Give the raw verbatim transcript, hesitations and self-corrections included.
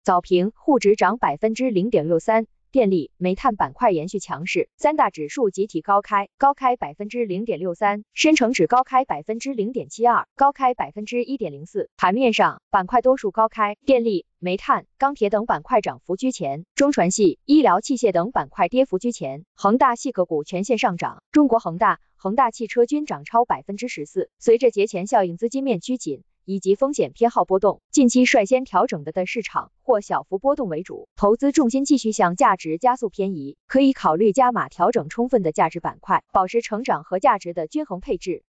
早评沪指涨百分之零点六三。电力、煤炭板块延续强势，三大指数集体高开，高开百分之零点六三，深成指高开百分之零点七二，高开百分之一点零四。盘面上，板块多数高开，电力、煤炭、钢铁等板块涨幅居前，中船系、医疗器械等板块跌幅居前。恒大系个股全线上涨，中国恒大、恒大汽车均涨超百分之十四。随着节前效应、资金面趋紧以及风险偏好波动，近期率先调整的的市场或小幅波动为主，投资重心继续向价值加速偏移，可以考虑加码调整充分的价值板块，保持成长和价值的均衡配置。